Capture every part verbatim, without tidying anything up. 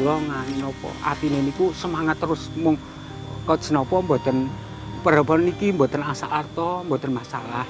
kula napa atine niku semangat terus mung kok napa mboten perempuan niki mboten asa arta, mboten masalah.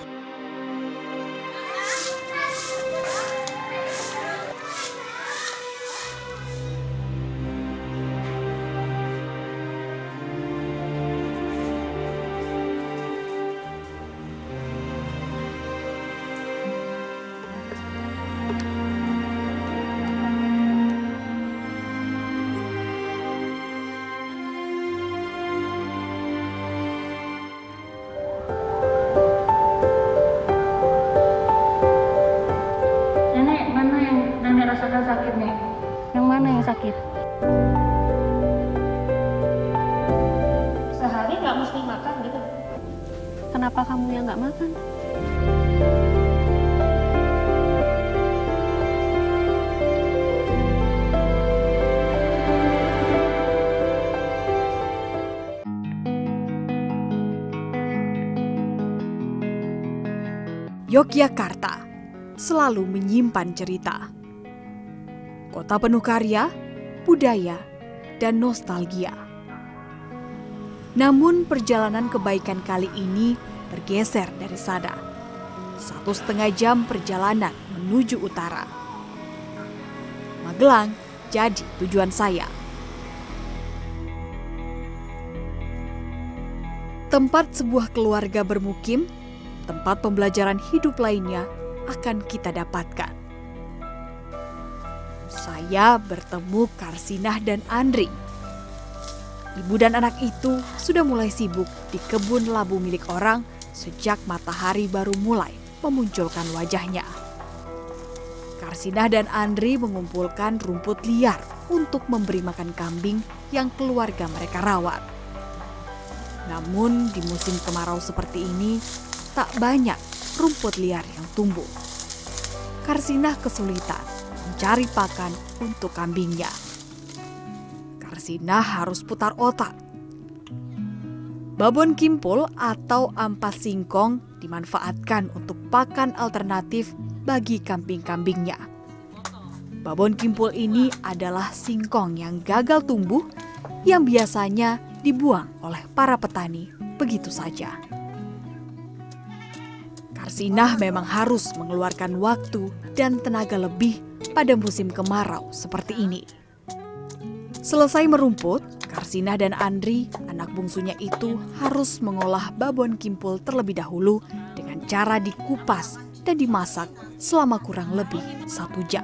Sakit nih. Yang mana yang sakit? Sehari nggak mesti makan gitu. Kenapa kamu yang nggak makan? Yogyakarta selalu menyimpan cerita. Kota penuh karya, budaya, dan nostalgia. Namun perjalanan kebaikan kali ini bergeser dari sana. Satu setengah jam perjalanan menuju utara. Magelang jadi tujuan saya. Tempat sebuah keluarga bermukim, tempat pembelajaran hidup lainnya akan kita dapatkan. Saya bertemu Karsinah dan Andri. Ibu dan anak itu sudah mulai sibuk di kebun labu milik orang sejak matahari baru mulai memunculkan wajahnya. Karsinah dan Andri mengumpulkan rumput liar untuk memberi makan kambing yang keluarga mereka rawat. Namun di musim kemarau seperti ini, tak banyak rumput liar yang tumbuh. Karsinah kesulitan mencari pakan untuk kambingnya. Karsinah harus putar otak. Babon kimpul atau ampas singkong dimanfaatkan untuk pakan alternatif bagi kambing-kambingnya. Babon kimpul ini adalah singkong yang gagal tumbuh yang biasanya dibuang oleh para petani begitu saja. Karsinah memang harus mengeluarkan waktu dan tenaga lebih pada musim kemarau seperti ini. Selesai merumput, Karsinah dan Andri, anak bungsunya itu harus mengolah babon kimpul terlebih dahulu dengan cara dikupas dan dimasak selama kurang lebih satu jam.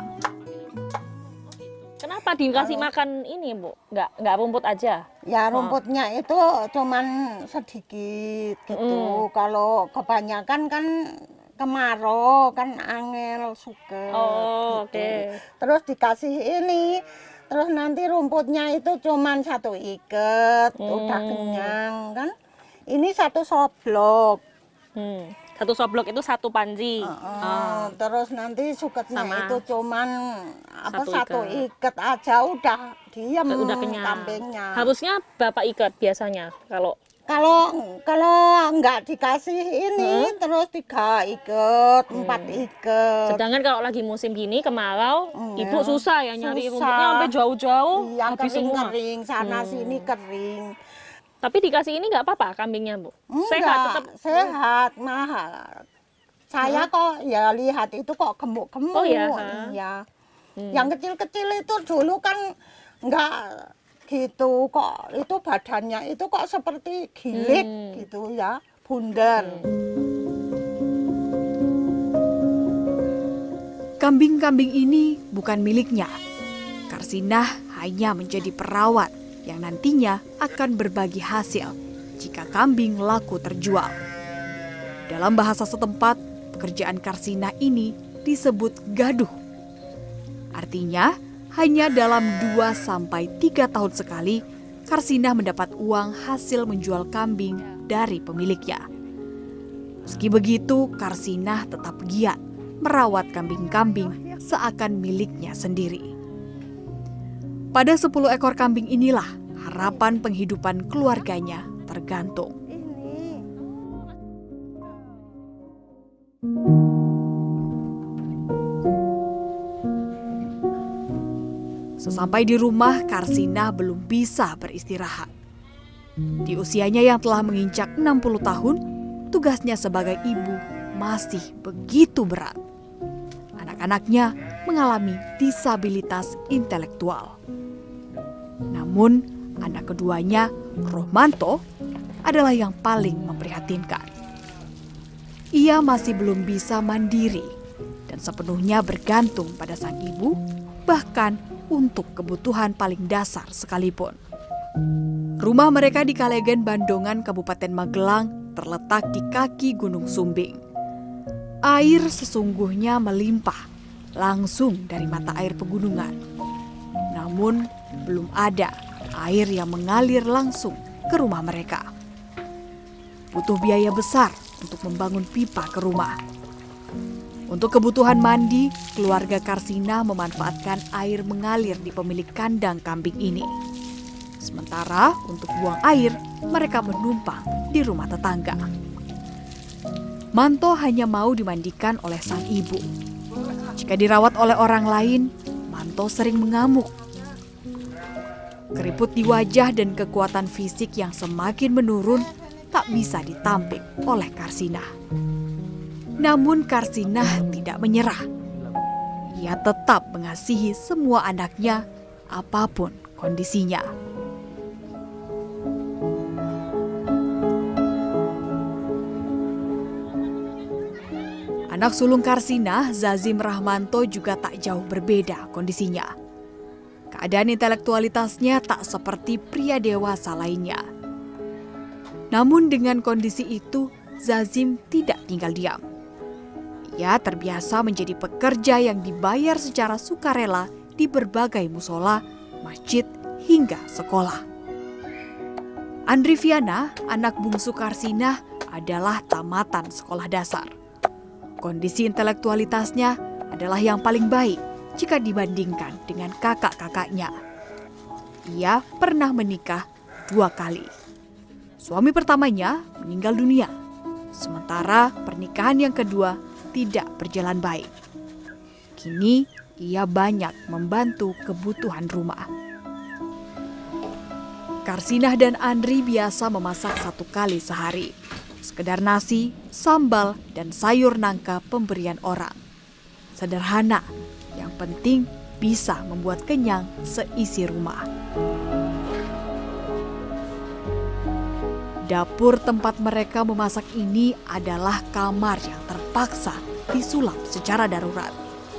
Kenapa dikasih makan ini, Bu? Nggak, nggak rumput aja? Ya rumputnya oh. itu cuman sedikit gitu. Mm. Kalau kebanyakan kan kemarau kan angel suka. Oh, gitu. Oke. Okay. Terus dikasih ini, terus nanti rumputnya itu cuman satu iket, hmm. udah kenyang kan. Ini satu soblok. Hmm. Satu soblok itu satu panci. Uh, uh, uh. Terus nanti suketnya Sama. itu cuman apa satu, satu iket. iket aja udah diam udah kenyang. Kambingnya. Harusnya berapa iket biasanya kalau Kalau kalau nggak dikasih ini hmm? terus tiga iket, hmm. empat iket. Sedangkan kalau lagi musim gini kemarau, hmm. ibu susah ya nyari susah. rumputnya sampai jauh-jauh. Iya, habis kering, semua. kering sana hmm. sini kering. Tapi dikasih ini nggak apa-apa kambingnya, Bu? Enggak, sehat tetap. Sehat, mahal. Saya hmm? kok ya lihat itu kok gemuk-gemuk. Oh ya. Iya. Hmm. Yang kecil-kecil itu dulu kan nggak gitu kok, itu badannya itu kok seperti gilik hmm. gitu ya, bundar. Kambing-kambing ini bukan miliknya. Karsinah hanya menjadi perawat yang nantinya akan berbagi hasil jika kambing laku terjual. Dalam bahasa setempat, pekerjaan Karsinah ini disebut gaduh. Artinya, hanya dalam dua sampai tiga tahun sekali, Karsinah mendapat uang hasil menjual kambing dari pemiliknya. Meski begitu, Karsinah tetap giat merawat kambing-kambing seakan miliknya sendiri. Pada sepuluh ekor kambing inilah harapan penghidupan keluarganya tergantung. Sampai di rumah, Karsinah belum bisa beristirahat. Di usianya yang telah menginjak enam puluh tahun, tugasnya sebagai ibu masih begitu berat. Anak-anaknya mengalami disabilitas intelektual. Namun, anak keduanya, Rohmanto, adalah yang paling memprihatinkan. Ia masih belum bisa mandiri dan sepenuhnya bergantung pada sang ibu, bahkan untuk kebutuhan paling dasar sekalipun. Rumah mereka di Kalegen, Bandongan, Kabupaten Magelang terletak di kaki Gunung Sumbing. Air sesungguhnya melimpah langsung dari mata air pegunungan. Namun belum ada air yang mengalir langsung ke rumah mereka. Butuh biaya besar untuk membangun pipa ke rumah. Untuk kebutuhan mandi, keluarga Karsinah memanfaatkan air mengalir di pemilik kandang kambing ini. Sementara untuk buang air, mereka menumpang di rumah tetangga. Manto hanya mau dimandikan oleh sang ibu. Jika dirawat oleh orang lain, Manto sering mengamuk. Keriput di wajah dan kekuatan fisik yang semakin menurun tak bisa ditampik oleh Karsinah. Namun Karsinah tidak menyerah. Ia tetap mengasihi semua anaknya apapun kondisinya. Anak sulung Karsinah, Zazim Rahmanto, juga tak jauh berbeda kondisinya. Keadaan intelektualitasnya tak seperti pria dewasa lainnya. Namun dengan kondisi itu, Zazim tidak tinggal diam. Ia terbiasa menjadi pekerja yang dibayar secara sukarela di berbagai musola, masjid, hingga sekolah. Andri Viana, anak bungsu Karsinah, adalah tamatan sekolah dasar. Kondisi intelektualitasnya adalah yang paling baik jika dibandingkan dengan kakak-kakaknya. Ia pernah menikah dua kali. Suami pertamanya meninggal dunia, sementara pernikahan yang kedua tidak berjalan baik. Kini ia banyak membantu kebutuhan rumah. Karsinah dan Andri biasa memasak satu kali sehari. Sekedar nasi, sambal, dan sayur nangka pemberian orang. Sederhana, yang penting bisa membuat kenyang seisi rumah. Dapur tempat mereka memasak ini adalah kamar yang terpaksa disulap secara darurat.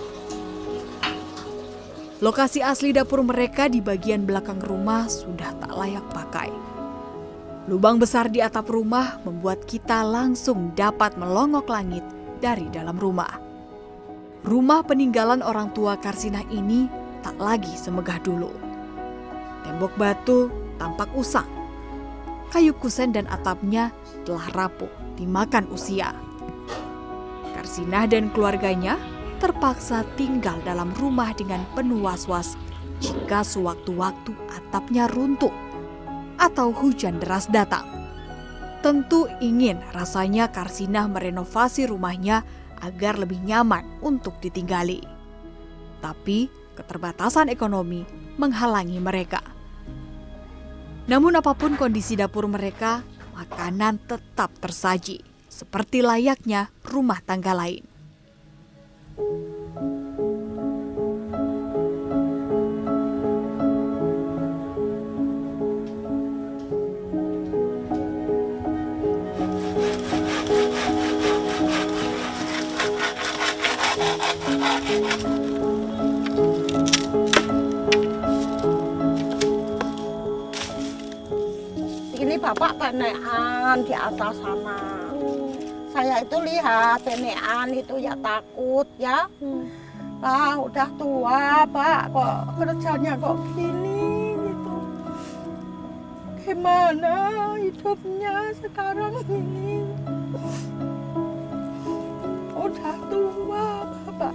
Lokasi asli dapur mereka di bagian belakang rumah sudah tak layak pakai. Lubang besar di atap rumah membuat kita langsung dapat melongok langit dari dalam rumah. Rumah peninggalan orang tua Karsinah ini tak lagi semegah dulu. Tembok batu tampak usang. Kayu kusen dan atapnya telah rapuh dimakan usia. Karsinah dan keluarganya terpaksa tinggal dalam rumah dengan penuh was-was jika sewaktu-waktu atapnya runtuh atau hujan deras datang. Tentu ingin rasanya Karsinah merenovasi rumahnya agar lebih nyaman untuk ditinggali. Tapi keterbatasan ekonomi menghalangi mereka. Namun apapun kondisi dapur mereka, makanan tetap tersaji, seperti layaknya rumah tangga lain. Ini bapak tenean di atas sana. Saya itu lihat tenean itu ya takut ya. Ah udah tua pak, kok kerjanya kok gini gitu. Gimana hidupnya sekarang ini? Udah tua bapak.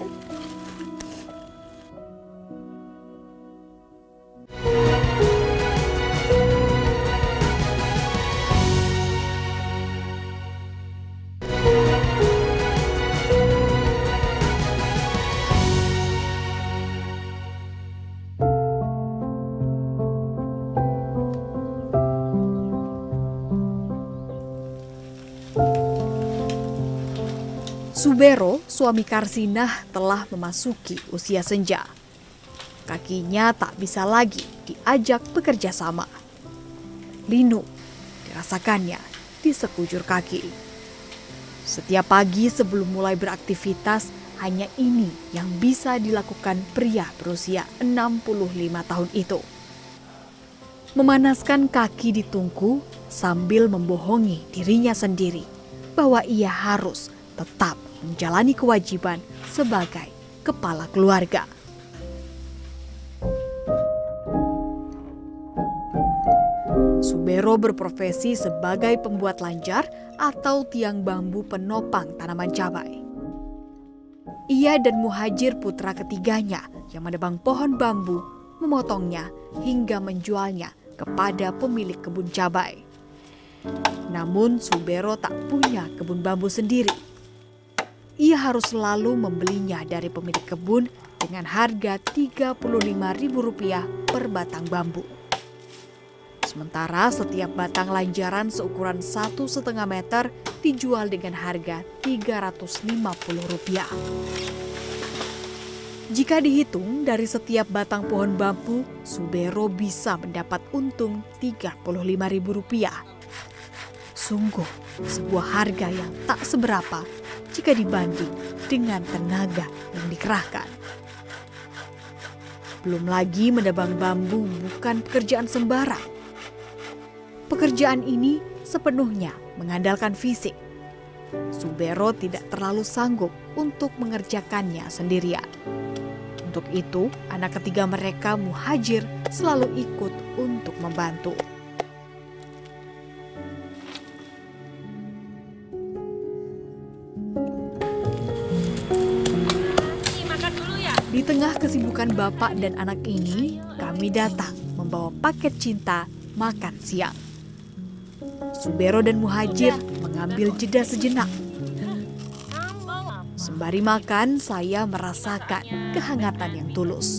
Subero, suami Karsinah, telah memasuki usia senja. Kakinya tak bisa lagi diajak bekerja sama. Linu dirasakannya di sekujur kaki. Setiap pagi sebelum mulai beraktivitas, hanya ini yang bisa dilakukan pria berusia enam puluh lima tahun itu. Memanaskan kaki di tungku sambil membohongi dirinya sendiri bahwa ia harus tetap menjalani kewajiban sebagai kepala keluarga. Subero berprofesi sebagai pembuat lanjar atau tiang bambu penopang tanaman cabai. Ia dan Muhajir, putra ketiganya yang menebang pohon bambu, memotongnya hingga menjualnya kepada pemilik kebun cabai. Namun Subero tak punya kebun bambu sendiri. Ia harus selalu membelinya dari pemilik kebun dengan harga tiga puluh lima ribu rupiah per batang bambu. Sementara setiap batang lanjaran seukuran satu setengah meter dijual dengan harga tiga ratus lima puluh rupiah. Jika dihitung dari setiap batang pohon bambu, Subero bisa mendapat untung tiga puluh lima ribu rupiah. Sungguh sebuah harga yang tak seberapa jika dibanding dengan tenaga yang dikerahkan. Belum lagi menebang bambu bukan pekerjaan sembarang. Pekerjaan ini sepenuhnya mengandalkan fisik. Subero tidak terlalu sanggup untuk mengerjakannya sendirian. Untuk itu, anak ketiga mereka, Muhajir, selalu ikut untuk membantu. Di tengah kesibukan bapak dan anak ini, kami datang membawa paket cinta makan siang. Subero dan Muhajir mengambil jeda sejenak. Sembari makan, saya merasakan kehangatan yang tulus.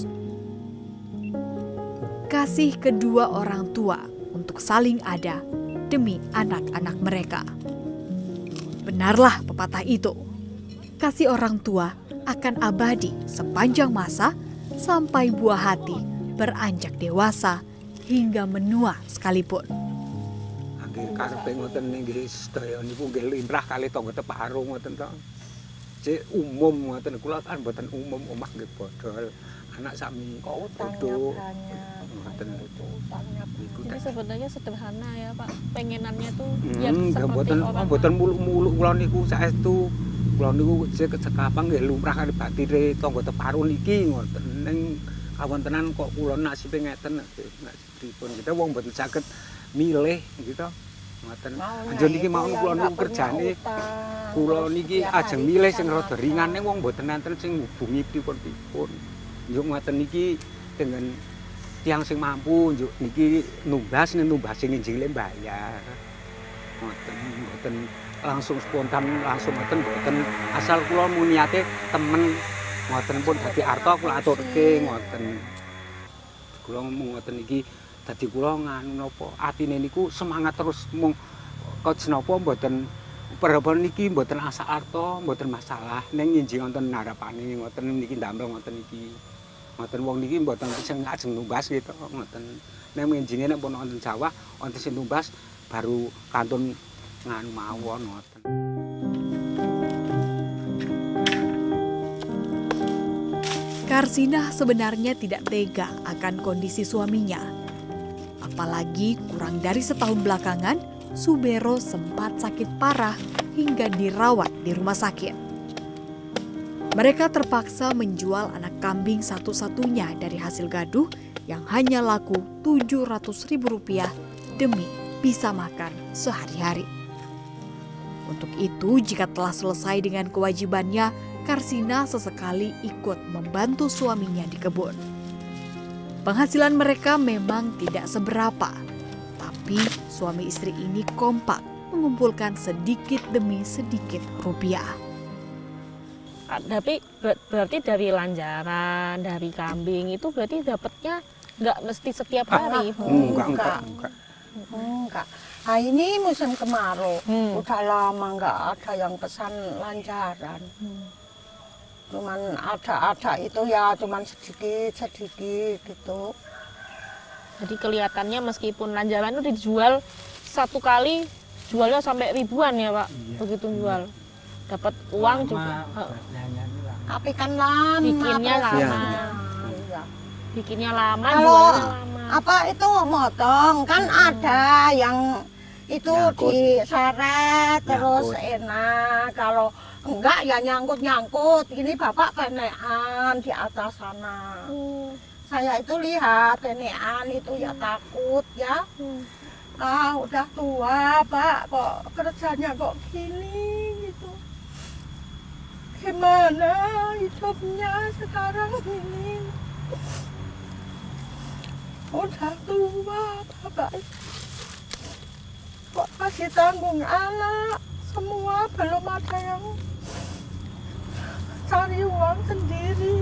Kasih kedua orang tua untuk saling ada demi anak-anak mereka. Benarlah pepatah itu. Kasih orang tua akan abadi sepanjang masa sampai buah hati beranjak dewasa hingga menua sekalipun. Nggih karepe ngoten nggih sedaya niku nggih limrah kali tangga teparo ngoten to. Cek umum ngoten kula kan mboten umum omah nggih bodol. Anak sami kudu ngoten itu. Jadi sebenarnya sederhana ya Pak. Pengenannya tuh Hmm, biar nggih seperti mboten orang mboten muluk-muluk kula niku saestu. Kula niku cek sekapang nggih lumrah kali batire tangga teparo niki ngoten. Ning kawontenan kok kula nasibe ngeten nek dipun kita wong mboten saged milih gitu. Ngoten. Anjen niki mau kula niku kerjane kula niki ajeng milih sing rada ringan ning wong mboten enten sing ngubungi pripun-pripun. Njuk ngoten niki dengan tiyang sing mampu njuk niki numbas ning numbas sing injile bayar. Ngoten mboten langsung spontan langsung ngoten mboten asal kula mun niate temen ngoten pun dadi arta kula aturke ngoten. Kula mung ngoten iki dadi kula nganu napa atine niku semangat terus mung kok napa mboten perabon niki mboten asa arta mboten masalah ning injing wonten harapane ngoten niki ndamel ngoten iki ngoten wong niki mboten sing ajeng numbas gitu ngoten nek injinge nek pun wonten sawah wonten sing numbas baru kantun nganu mawon ngoten. Karsinah sebenarnya tidak tega akan kondisi suaminya. Apalagi kurang dari setahun belakangan, Subero sempat sakit parah hingga dirawat di rumah sakit. Mereka terpaksa menjual anak kambing satu-satunya dari hasil gaduh yang hanya laku tujuh ratus ribu rupiah demi bisa makan sehari-hari. Untuk itu, jika telah selesai dengan kewajibannya, Karsinah sesekali ikut membantu suaminya di kebun. Penghasilan mereka memang tidak seberapa, tapi suami istri ini kompak mengumpulkan sedikit demi sedikit rupiah. Tapi ber berarti dari lanjaran, dari kambing itu berarti dapatnya nggak mesti setiap hari. Enggak, enggak, enggak. Enggak. Nah ini musim kemarau, Hmm. udah lama nggak ada yang pesan lancaran. Hmm. Cuman ada-ada itu ya cuman sedikit-sedikit gitu. Jadi kelihatannya meskipun lanjaran itu dijual satu kali jualnya sampai ribuan ya Pak, Iya. begitu jual. Dapat uang juga. Heeh. Tapi kan lama. Bikinnya lama. prosesnya. Iya. Bikinnya lama, Kalau jualnya lama. apa itu motong kan ada yang itu Nyangkut. diseret terus Nyangkut. enak. Kalau enggak ya nyangkut-nyangkut. Ini bapak penekan di atas sana. Hmm. Saya itu lihat penekan itu ya takut ya. Hmm. Ah udah tua pak, kok kerjanya kok gini gitu. Gimana hidupnya sekarang ini? Udah tua bapak. Kok masih tanggung anak? Semua belum ada yang cari uang sendiri.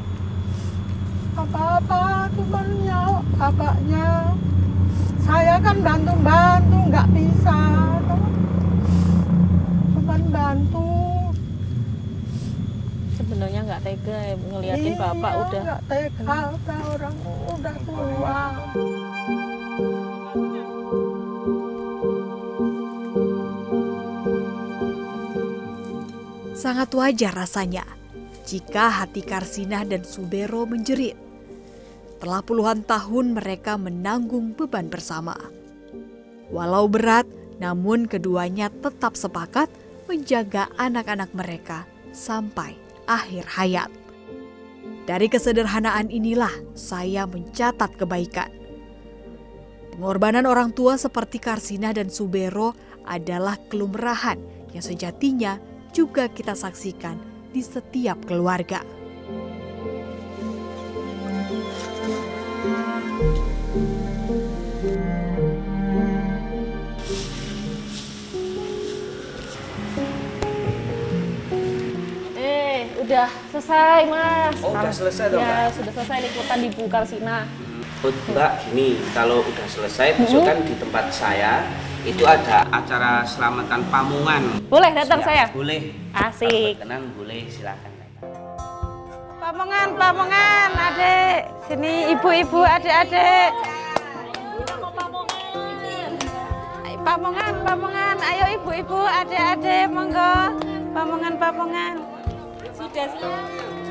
Apa-apa cuman ya bapaknya. Saya kan bantu-bantu nggak bisa, cuman bantu. Sebenarnya nggak tega ya ngeliatin bapak Iya, udah. nggak tega, udah orang udah tua. Sangat wajar rasanya jika hati Karsinah dan Subero menjerit. Telah puluhan tahun mereka menanggung beban bersama. Walau berat, namun keduanya tetap sepakat menjaga anak-anak mereka sampai akhir hayat. Dari kesederhanaan inilah saya mencatat kebaikan. Pengorbanan orang tua seperti Karsinah dan Subero adalah kelumrahan yang sejatinya juga kita saksikan di setiap keluarga. Eh, udah selesai Mas. Oh, udah selesai dong, Ya, Mbak? sudah selesai liputan di Bu Karsinah. Oh, Mbak, gini, kalau udah selesai besok kan di tempat saya itu ada acara selamatan pamungan. Boleh datang Siap, saya? Boleh. Asik. Kalau berkenan boleh, silakan datang. Pamungan, pamungan, adik. Sini ibu-ibu, adik-adik. Pamungan, pamungan. Ayo ibu-ibu, adik-adik, monggo. Pamungan, pamungan. Sudah siap.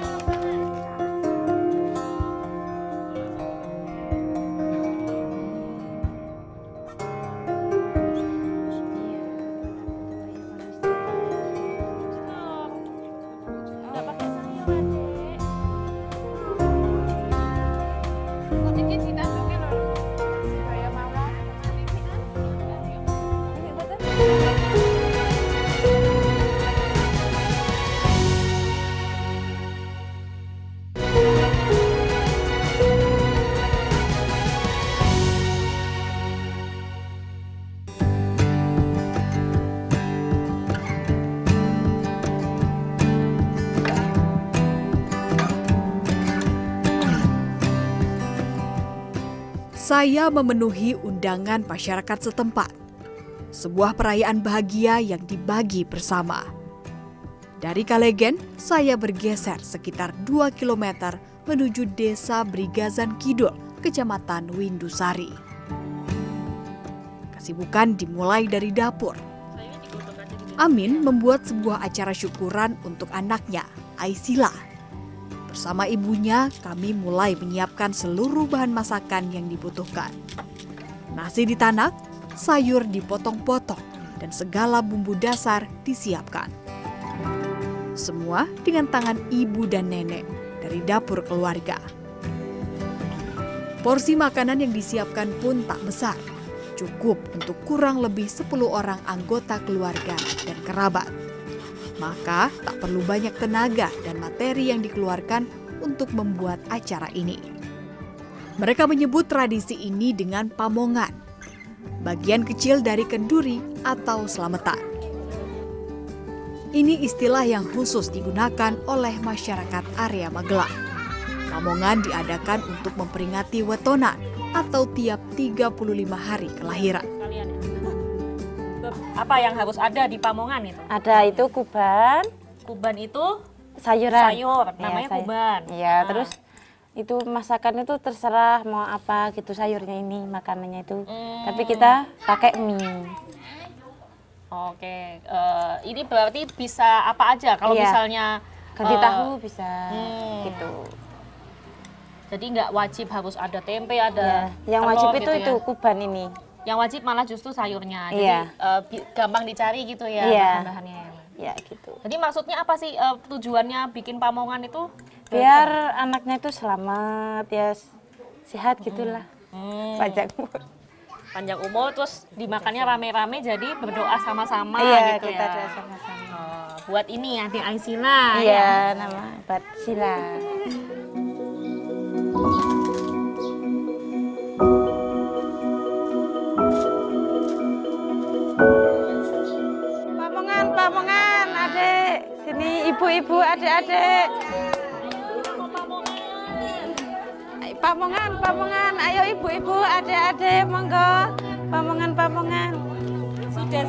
Saya memenuhi undangan masyarakat setempat. Sebuah perayaan bahagia yang dibagi bersama. Dari Kalegen, saya bergeser sekitar dua kilometer menuju desa Brigazan Kidul, Kecamatan Windusari. Kesibukan dimulai dari dapur. Amin membuat sebuah acara syukuran untuk anaknya, Aisila. Bersama ibunya, kami mulai menyiapkan seluruh bahan masakan yang dibutuhkan. Nasi ditanak, sayur dipotong-potong, dan segala bumbu dasar disiapkan. Semua dengan tangan ibu dan nenek dari dapur keluarga. Porsi makanan yang disiapkan pun tak besar, cukup untuk kurang lebih sepuluh orang anggota keluarga dan kerabat. Maka tak perlu banyak tenaga dan materi yang dikeluarkan untuk membuat acara ini. Mereka menyebut tradisi ini dengan pamongan, bagian kecil dari kenduri atau slametan. Ini istilah yang khusus digunakan oleh masyarakat area Magelang. Pamongan diadakan untuk memperingati wetonan atau tiap tiga puluh lima hari kelahiran. Kalian ya. Apa yang harus ada di Pamongan itu? Ada itu kuban. Kuban itu sayuran. Sayur, namanya ya, say kuban. Iya, nah. terus itu masakan itu terserah mau apa gitu sayurnya ini, makanannya itu. Hmm. Tapi kita pakai mie. Oke, uh, ini berarti bisa apa aja kalau iya. misalnya ganti uh, tahu bisa hmm. gitu. Jadi nggak wajib harus ada tempe, ada ya. Yang telur, wajib itu gitu itu ya. kuban ini. Yang wajib malah justru sayurnya. Jadi iya. uh, gampang dicari gitu ya iya. bahan-bahannya. Ya gitu. Jadi maksudnya apa sih uh, tujuannya bikin Pamongan itu? Biar anaknya itu selamat ya, sehat gitulah. Hmm. Panjang umur. Panjang umur, terus dimakannya rame-rame, jadi berdoa sama-sama iya, gitu kita ya. doa sama-sama. Oh, buat ini ya, di Aisila. Iya, ya. nama Bat Sila. Pamongan, Pamongan, adik. Sini ibu-ibu, adik-adik. Pamongan, Pamongan, ayo ibu-ibu, adik-adik, monggo. Pamongan, Pamongan. Sudah.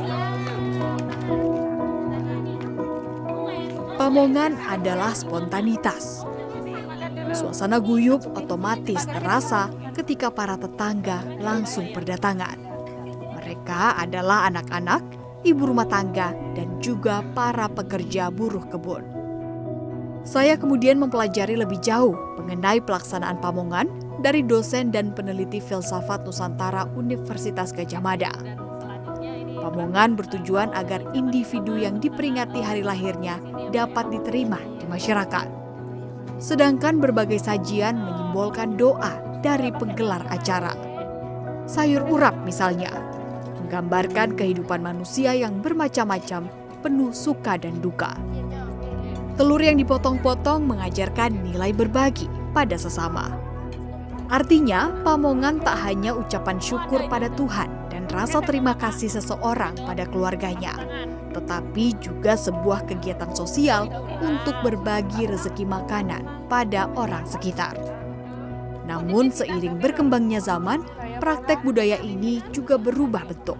Pamongan adalah spontanitas. Suasana guyup otomatis terasa ketika para tetangga langsung berdatangan. Mereka adalah anak-anak, ibu rumah tangga, dan juga para pekerja buruh kebun. Saya kemudian mempelajari lebih jauh mengenai pelaksanaan Pamongan dari dosen dan peneliti filsafat Nusantara Universitas Gadjah Mada. Pamongan bertujuan agar individu yang diperingati hari lahirnya dapat diterima di masyarakat. Sedangkan berbagai sajian menyimbolkan doa dari penggelar acara. Sayur urap misalnya, menggambarkan kehidupan manusia yang bermacam-macam, penuh suka dan duka. Telur yang dipotong-potong mengajarkan nilai berbagi pada sesama. Artinya, Pamongan tak hanya ucapan syukur pada Tuhan dan rasa terima kasih seseorang pada keluarganya, tetapi juga sebuah kegiatan sosial untuk berbagi rezeki makanan pada orang sekitar. Namun seiring berkembangnya zaman, praktek budaya ini juga berubah bentuk.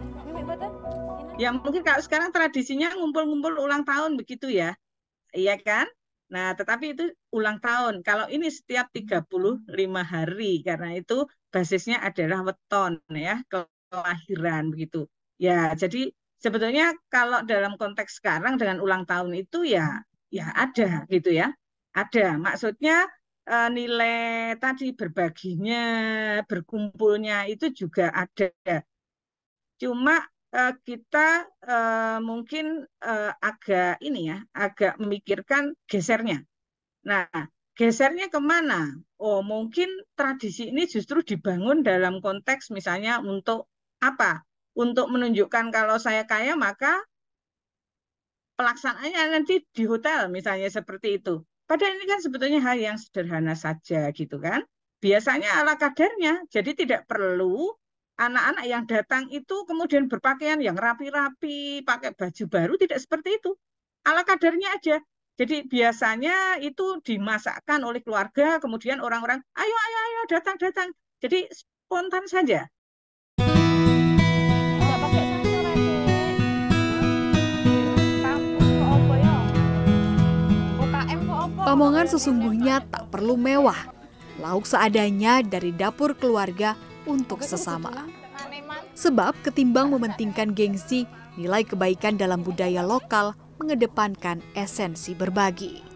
Ya mungkin kalau sekarang tradisinya ngumpul-ngumpul ulang tahun begitu ya. Iya kan? Nah, tetapi itu ulang tahun. Kalau ini setiap tiga puluh lima hari, karena itu basisnya adalah weton ya, kelahiran begitu. Ya, jadi sebetulnya kalau dalam konteks sekarang dengan ulang tahun itu ya ya ada gitu ya. Ada. Maksudnya eh, nilai tadi berbaginya, berkumpulnya itu juga ada. Cuma kita uh, mungkin uh, agak ini ya, agak memikirkan gesernya. Nah, gesernya kemana? Oh, mungkin tradisi ini justru dibangun dalam konteks misalnya untuk apa? Untuk menunjukkan kalau saya kaya, maka pelaksanaannya nanti di hotel misalnya seperti itu. Padahal ini kan sebetulnya hal yang sederhana saja gitu kan. Biasanya ala kadarnya, jadi tidak perlu anak-anak yang datang itu kemudian berpakaian yang rapi-rapi, pakai baju baru, tidak seperti itu. Ala kadarnya aja. Jadi biasanya itu dimasakkan oleh keluarga, kemudian orang-orang, ayo, ayo, ayo, datang, datang. Jadi spontan saja. Pamongan sesungguhnya tak perlu mewah. Lauk seadanya dari dapur keluarga untuk sesama. Sebab ketimbang mementingkan gengsi, nilai kebaikan dalam budaya lokal mengedepankan esensi berbagi.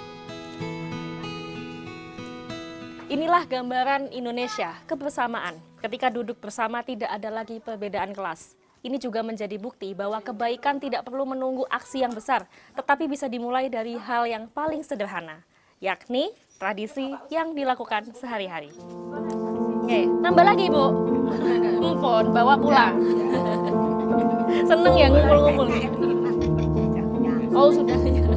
Inilah gambaran Indonesia, kebersamaan. Ketika duduk bersama tidak ada lagi perbedaan kelas. Ini juga menjadi bukti bahwa kebaikan tidak perlu menunggu aksi yang besar, tetapi bisa dimulai dari hal yang paling sederhana, yakni tradisi yang dilakukan sehari-hari. Oke, nambah lagi, Bu. Ngumpul, bawa pulang. Seneng ya ngumpul-ngumpul. Oh, sudah.